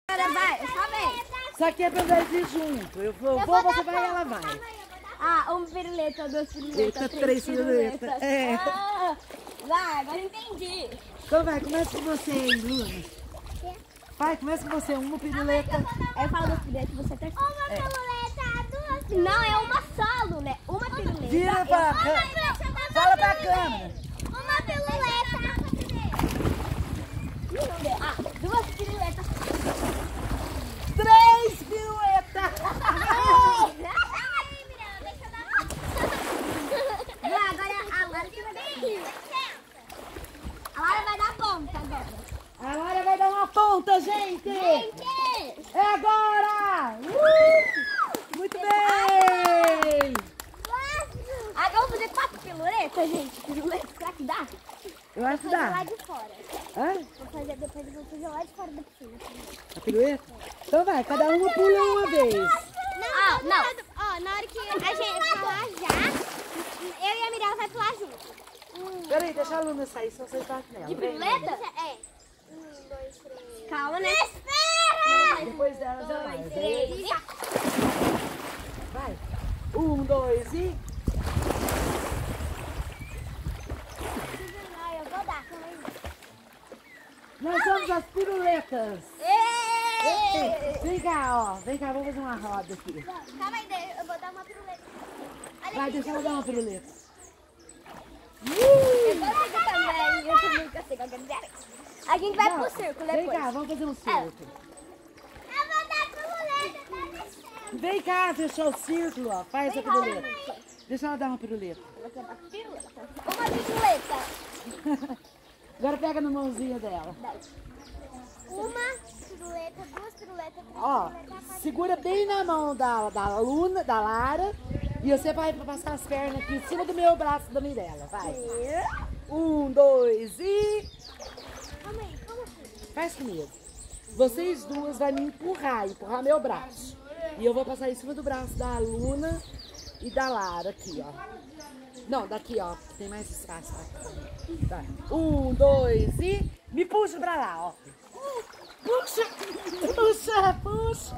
Agora vai, só vem. Isso aqui é pra nós ir junto. Eu vou, você vai e ela vai. Ah, uma piruleta, duas piruletas, Eita, três piruletas. É. Ah, vai, agora entendi. Então vai, começa com você aí, Luna. Vai, começa com você, uma piruleta. Aí eu falo duas piruletas, você tá... Uma piruleta, duas piruletas. Não, é uma só, Luna. Uma piruleta. Vira pra câmera. Fala pra câmera. Uma piruleta. Ah, duas piruletas. Três piruletas. Agora a Lara vai dar ponta agora. A Lara vai dar uma ponta, gente. É agora. Muito bem. Agora vamos fazer 4 piruletas, gente. Piruletas, será que dá? Eu acho que Vou fazer lá dá. de fora. Hã? Depois eu vou fazer lá de fora da piscina. A pirueta? Então vai, cada uma pula uma vez. Não. Ó, na hora que a gente falar já, eu e a Mirella vai pular junto. Peraí, deixa a Luna sair, senão vocês batem nela. De Vem, piruleta? É. 1, 2, 3. Calma, né? Espera! Depois dela já vai. 2, 3. Vai. 1, 2 e... Eu vou dar, calma aí. Nós somos as piruletas. Ei! Vem cá, ó. Vem cá, vamos fazer uma roda aqui. Calma aí, eu vou dar uma piruleta. Vai, deixa ela dar uma piruleta. Eu consigo também, eu também consigo. A gente vai pro circo depois. Vem cá, vamos fazer um circo. Eu vou dar piruleta, tá descendo. Vem cá, fechou o círculo, ó. Faz a piruleta. Deixa ela dar uma piruleta. Uma piruleta. Agora pega na mãozinha dela. Uma piruleta, duas piruletas, três Ó, piruletas. segura bem na mão da Luna, da Lara. E você vai passar as pernas aqui em cima do meu braço da Mirella. Vai. 1, 2 e... Calma aí, como assim? Faz comigo. Vocês duas vão me empurrar meu braço. E eu vou passar em cima do braço da Luna e da Lara aqui, ó. Não, daqui, ó. Tem mais espaço aqui. Vai. 1, 2 e... Me puxa pra lá, ó. Puxa! Puxa! Puxa!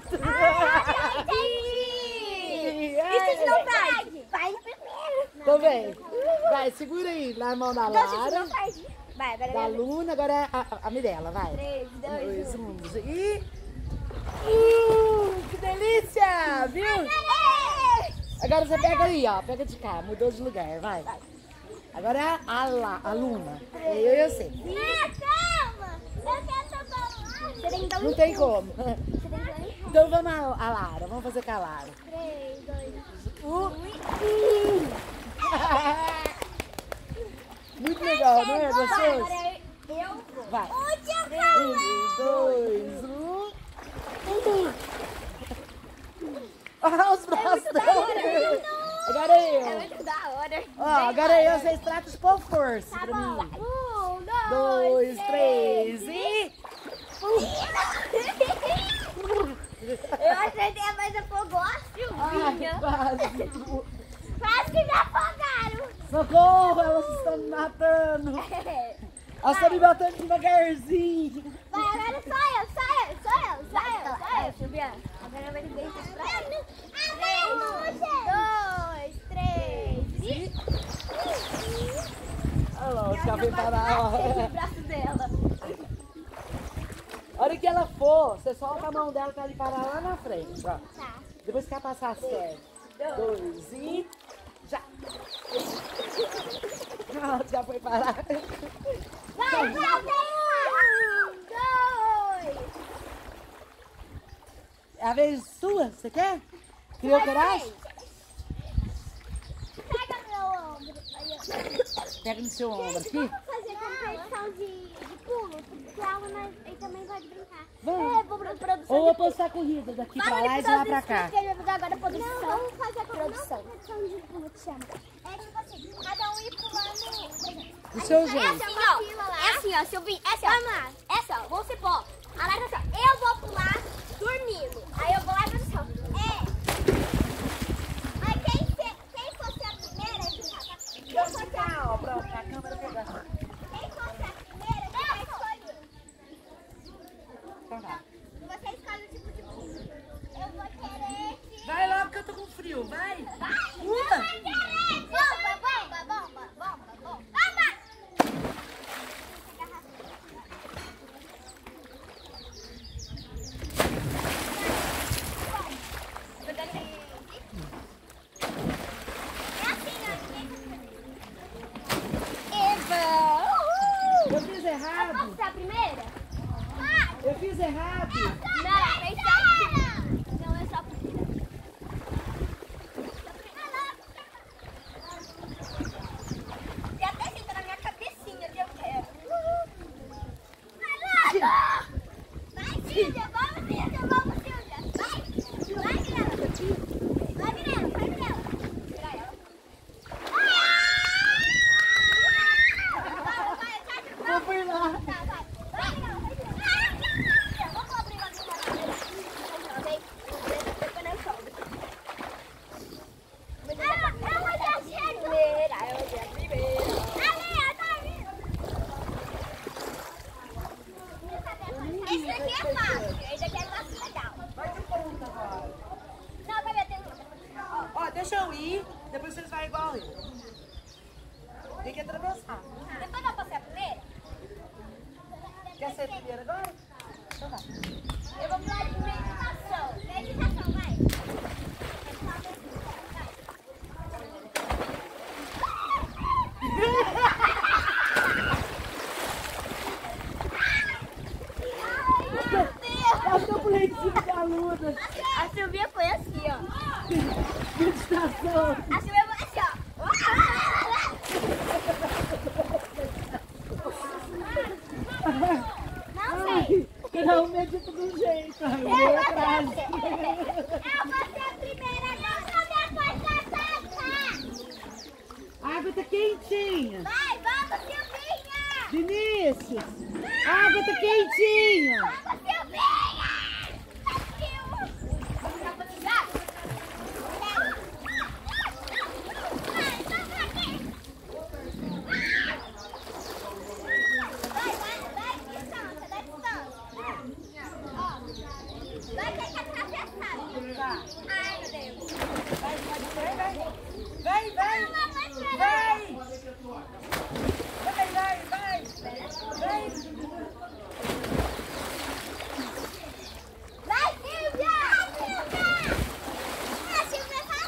Isso não vai. Vai primeiro. Tô bem. Vai, segura aí na mão da Lara, Vai, da Luna, agora é a Mirella, vai. 3, 2, 1. 2, 1 e... que delícia, viu? Agora você pega aí, ó, pega de cá, mudou de lugar, vai. Agora é a Luna, eu sei. Calma, eu quero tocar lá. Você tem que dar um Não tem como. Você tem que dar um empurro. Então vamos a Lara, vamos fazer com a Lara. 3, 2, 1. Muito legal, não é gostoso? Agora eu vou. Vai. 1, 2, 1. Olha os braços dela. Agora É eu. muito da hora. Ó, agora eu, vocês tratam de pôr força pra mim. 1, 2, 3 e... Eu acertei, mas afogou a Silvinha. Quase. Quase que me afogaram. Socorro, elas estão me matando. Elas estão me matando devagarzinho. Vai, agora só eu, Silvia. Agora vai ninguém pra ela. 2, 3 e... Olha lá, os cabos pararam. O braço dela. A hora que ela for, você solta a mão dela pra ele parar lá na frente, ó. Tá. Depois que ela passar as pernas. 2 e... Já! Ela já foi parar. Vai, 1, 2. É a vez sua? Você quer? Criou coragem? Pega meu ombro. Aí, ó. Pega no seu ombro aqui. Vamos fazer competição de pulo, porque a Luna também pode brincar. Vamos. É, vou pra produção. Ou vou postar corrida daqui pra lá e de lá pra cá. Que ele vai fazer agora a produção. Não, vamos fazer a competição de pulo que chama. É tipo assim, cada um ir pulando. Do seu É jeito. assim, ó. É assim, ó. Se eu vir, é assim, ó. Vamos lá. É assim, ó. Vamos supor. A Lara assim, ó. Eu vou pular dormindo. Aí eu vou lá e produção. Aí quem fosse a primeira, quem fosse a Ó, pronto, a câmera pegando. Quem fosse a primeira, quem vai escolher? Então tá. Você escolhe o tipo de blusa. Eu vou querer que... Vai logo que eu tô com frio, vai. Vai! Pula. Vai querer! Bomba, bomba, bomba, bomba, bomba. Bomba! Eu fiz errado. Posso ser a primeira? Eu fiz errado. Não, fez certo. Não, é só a primeira. E até senta na minha cabecinha que eu quero. Vai, Silvia, vamos, Silvia, vamos, Silvia. Vai, vai, Mirella. Vai, Mirella, vai, Mirella. Tira ela. Vou por lá. Esse daqui é fácil, esse daqui é fácil legal. Vai de ponta agora. Não, vai ver, tem outra. Ó, deixa eu ir, depois vocês vão igual eu. Tem que atravessar. Depois eu posso ser a primeira? Quer ser a primeira agora? Então vai. Eu vou pular de meditação. Meditação, vai. Acho que eu pulei de cima da luna. A Silvia foi assim, ó. Meditação. A Silvia foi assim, ó. Não sei. Ai, não, medito do jeito. Eu vou atrás. Eu vou ser a primeira, não sou minha coisa. A água tá quentinha. Vai, vamos, Silvinha. Vinícius, a água tá quentinha. Vamos, Silvinha. Vamos lá pra tirar? Vai, vamos aqui. Vai, distância, dá distância. Ó, vai ter que atravessar. Ai, meu Deus. Vai, vai, vai. Vai. Vai, Silvia! A Silvia é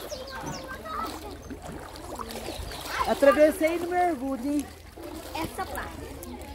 facinho. Atravessei no mergulho, hein? Essa parte.